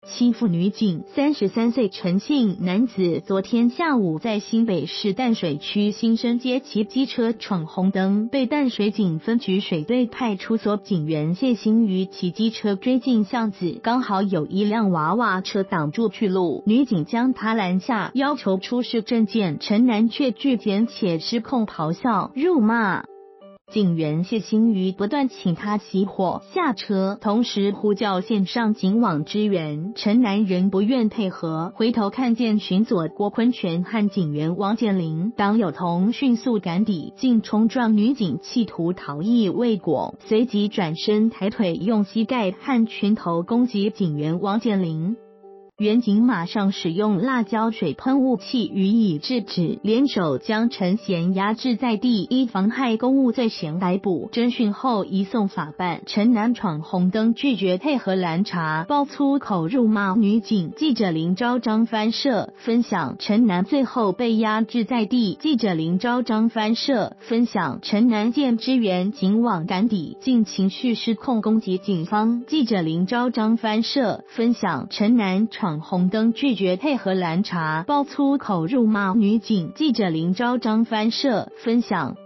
欺负女警。33岁陈姓男子昨天下午在新北市淡水区新生街骑机车闯红灯，被淡水警分局水队派出所警员谢新瑜骑机车追进巷子，刚好有一辆娃娃车挡住去路，女警将他拦下，要求出示证件，陈男却拒检且失控咆哮辱骂。警员谢新瑜不断请他熄火下车，同时呼叫线上警网支援，陈男仍不愿配合，回头看见巡佐郭坤全和警员王建林党友同迅速赶抵，竟冲撞女警企图逃逸未果，随即转身抬腿用膝盖和拳头攻击警员王建林。员警马上使用辣椒水喷雾器予以制止，联手将陈贤压制在地，依妨害公务罪嫌逮捕，侦讯后移送法办。陈男闯红灯拒绝配合拦查，爆粗口辱骂女警。记者林昭章翻摄分享，陈男最后被压制在地。记者林昭章翻摄分享，陈男见支援警网赶抵，竟情绪失控攻击警方。记者林昭章翻摄分享，陈男闯红灯拒绝配合拦查，爆粗口辱骂女警。记者林昭章翻摄分享。